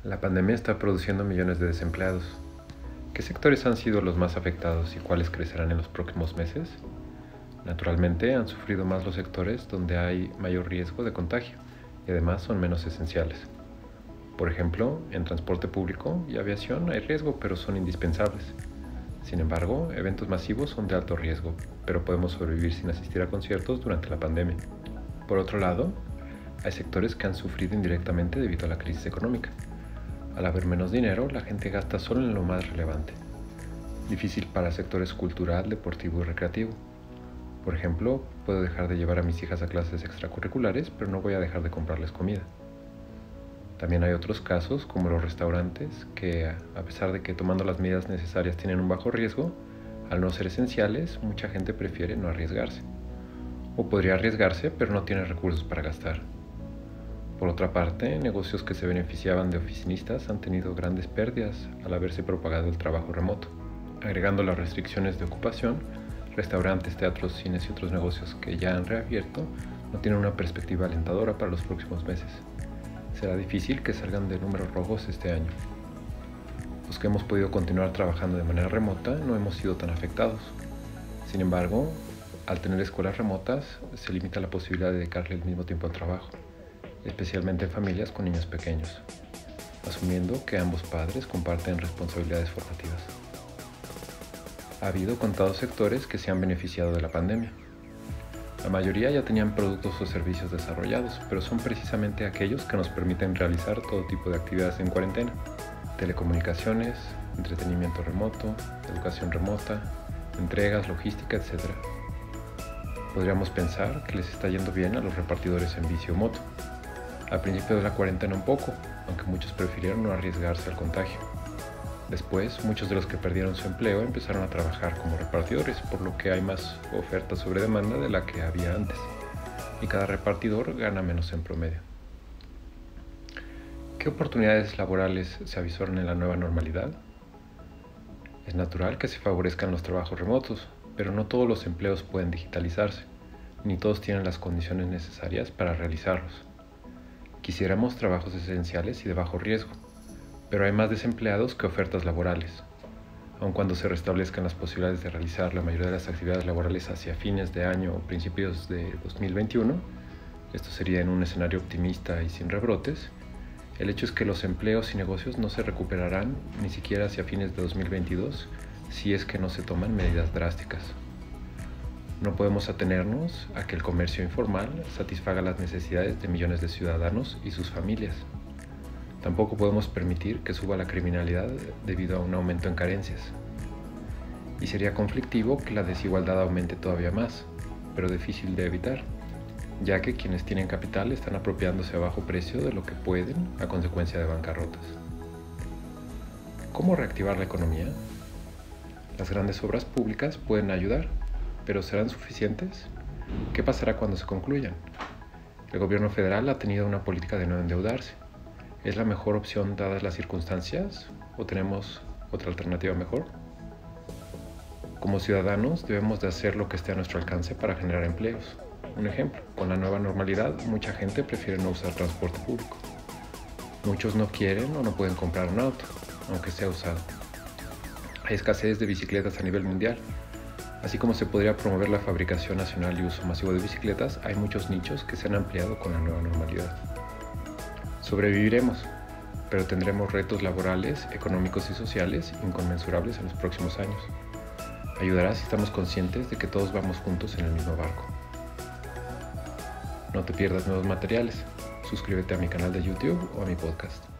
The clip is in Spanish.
La pandemia está produciendo millones de desempleados. ¿Qué sectores han sido los más afectados y cuáles crecerán en los próximos meses? Naturalmente, han sufrido más los sectores donde hay mayor riesgo de contagio y además son menos esenciales. Por ejemplo, en transporte público y aviación hay riesgo, pero son indispensables. Sin embargo, eventos masivos son de alto riesgo, pero podemos sobrevivir sin asistir a conciertos durante la pandemia. Por otro lado, hay sectores que han sufrido indirectamente debido a la crisis económica. Al haber menos dinero, la gente gasta solo en lo más relevante. Difícil para sectores cultural, deportivo y recreativo. Por ejemplo, puedo dejar de llevar a mis hijas a clases extracurriculares, pero no voy a dejar de comprarles comida. También hay otros casos, como los restaurantes, que a pesar de que tomando las medidas necesarias tienen un bajo riesgo, al no ser esenciales, mucha gente prefiere no arriesgarse. O podría arriesgarse, pero no tiene recursos para gastar. Por otra parte, negocios que se beneficiaban de oficinistas han tenido grandes pérdidas al haberse propagado el trabajo remoto. Agregando las restricciones de ocupación, restaurantes, teatros, cines y otros negocios que ya han reabierto no tienen una perspectiva alentadora para los próximos meses. Será difícil que salgan de números rojos este año. Los que hemos podido continuar trabajando de manera remota no hemos sido tan afectados. Sin embargo, al tener escuelas remotas, se limita la posibilidad de dedicarle el mismo tiempo al trabajo, especialmente en familias con niños pequeños, asumiendo que ambos padres comparten responsabilidades formativas. Ha habido contados sectores que se han beneficiado de la pandemia. La mayoría ya tenían productos o servicios desarrollados, pero son precisamente aquellos que nos permiten realizar todo tipo de actividades en cuarentena: telecomunicaciones, entretenimiento remoto, educación remota, entregas, logística, etc. Podríamos pensar que les está yendo bien a los repartidores en bici o moto. Al principio de la cuarentena un poco, aunque muchos prefirieron no arriesgarse al contagio. Después, muchos de los que perdieron su empleo empezaron a trabajar como repartidores, por lo que hay más oferta sobre demanda de la que había antes, y cada repartidor gana menos en promedio. ¿Qué oportunidades laborales se avisoran en la nueva normalidad? Es natural que se favorezcan los trabajos remotos, pero no todos los empleos pueden digitalizarse, ni todos tienen las condiciones necesarias para realizarlos. Quisiéramos trabajos esenciales y de bajo riesgo, pero hay más desempleados que ofertas laborales. Aun cuando se restablezcan las posibilidades de realizar la mayoría de las actividades laborales hacia fines de año o principios de 2021, esto sería en un escenario optimista y sin rebrotes, el hecho es que los empleos y negocios no se recuperarán ni siquiera hacia fines de 2022 si es que no se toman medidas drásticas. No podemos atenernos a que el comercio informal satisfaga las necesidades de millones de ciudadanos y sus familias. Tampoco podemos permitir que suba la criminalidad debido a un aumento en carencias. Y sería conflictivo que la desigualdad aumente todavía más, pero difícil de evitar, ya que quienes tienen capital están apropiándose a bajo precio de lo que pueden a consecuencia de bancarrotas. ¿Cómo reactivar la economía? Las grandes obras públicas pueden ayudar, pero ¿serán suficientes? ¿Qué pasará cuando se concluyan? El gobierno federal ha tenido una política de no endeudarse. ¿Es la mejor opción dadas las circunstancias o tenemos otra alternativa mejor? Como ciudadanos debemos de hacer lo que esté a nuestro alcance para generar empleos. Un ejemplo, con la nueva normalidad mucha gente prefiere no usar transporte público. Muchos no quieren o no pueden comprar un auto, aunque sea usado. Hay escasez de bicicletas a nivel mundial. Así como se podría promover la fabricación nacional y uso masivo de bicicletas, hay muchos nichos que se han ampliado con la nueva normalidad. Sobreviviremos, pero tendremos retos laborales, económicos y sociales inconmensurables en los próximos años. Ayudará si estamos conscientes de que todos vamos juntos en el mismo barco. No te pierdas nuevos materiales. Suscríbete a mi canal de YouTube o a mi podcast.